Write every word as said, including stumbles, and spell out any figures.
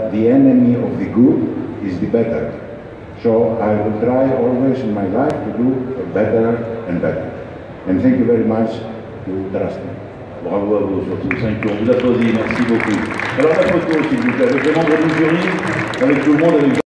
that the enemy of the good is the better. So I will try always in my life to do better and better. And thank you very much to trust me. Bravo à vous surtout, cinq ans. On vous applaudit, merci beaucoup. Alors la photo s'il vous plaît, avec les membres du jury, avec tout le monde, avec